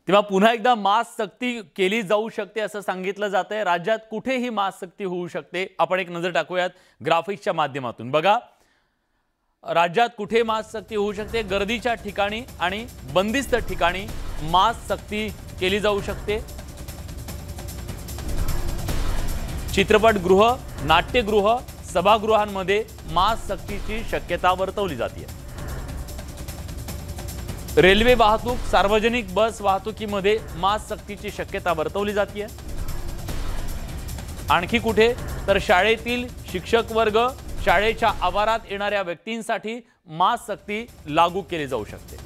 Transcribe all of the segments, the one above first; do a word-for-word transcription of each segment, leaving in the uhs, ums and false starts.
तेव्हा पुन्हा एकदा मास्क सक्ती केली जाऊ शकते असं सांगितलं जातंय। राज्यात कुठेही मास्क सक्ती होऊ शकते। आपण एक नजर टाकूयात ग्राफिक्सच्या माध्यमातून। बघा, राज्यात कुठे मास्क सक्ती होऊ शकते। गर्दीच्या ठिकाणी आणि बंदिस्त ठिकाणी मास्क सक्ती केली जाऊ शकते। चित्रपटगृह, नाट्यगृह, सभागृहांमध्ये मास्क सक्तीची शक्यता वर्तवली जाते। रेल्वे वाहतूक, सार्वजनिक बस वाहतुकीमध्ये मास्क सक्तीची शक्यता वर्तवली जाते। आणखी कुठे तर शाळेतील शिक्षक वर्ग, शाळेच्या आवारात येणाऱ्या व्यक्तींसाठी मास्क सक्ती लागू केली जाऊ शकते।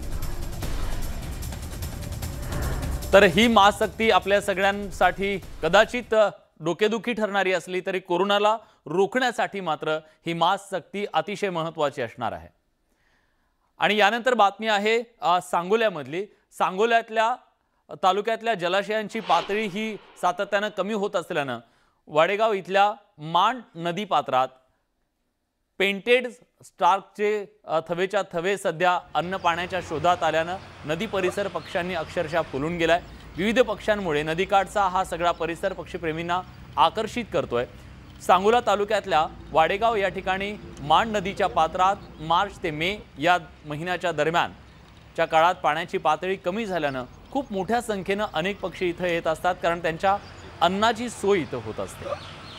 तर ही मास्क सक्ती आपल्या सगळ्यांसाठी कदाचित डोकेदुखी ठरणारी असली तरी कोरोनाला रोखण्यासाठी मात्र ही मास्क सक्ती अतिशय महत्त्वाची असणार आहे। आणि यानंतर बातमी आहे सांगोल्यामधली। सांगोल्यातल्या तालुक्यातल्या जलाशयांची पातळी ही सातत्याने कमी होत असल्याने वाडेगाव इथल्या मांड नदी पात्रात पेंटेड स्टार्कचे थवेच्या थवे सध्या अन्न पाण्याच्या शोधात आल्याने नदी परिसर पक्ष्यांनी अक्षरशः फुलून गेलाय। विविध पक्ष्यांमुळे नदीकाठचा हा सगळा परिसर पक्षीप्रेमींना आकर्षित करतोय। सांगोला तालुक्यातल्या वाडेगाव या ठिकाणी मांड नदीच्या पात्रात मार्च ते मे या महिन्याच्या दरम्यानच्या काळात पाण्याची पातळी कमी झाल्याने खूप मोठ्या संख्येने अनेक पक्षी इथे येत असतात, कारण त्यांच्या अन्नाची सोय इथे होत असते।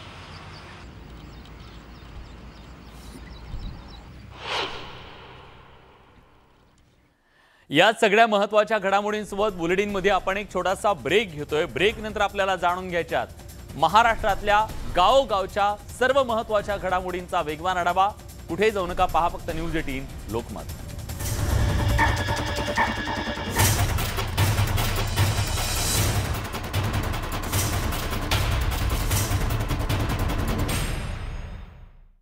या सगळ्या महत्त्वाच्या घडामोडींसोबत बुलेटिनमध्ये आपण एक छोटासा ब्रेक घेतोय। ब्रेक नंतर आपल्याला जाणून घ्यायच्यात महाराष्ट्रातल्या गावोगावच्या सर्व महत्त्वाच्या घडामोडींचा वेगवान आढावा। कुठे जाऊ नका, पहा फक्त न्यूज एटीन लोकमत।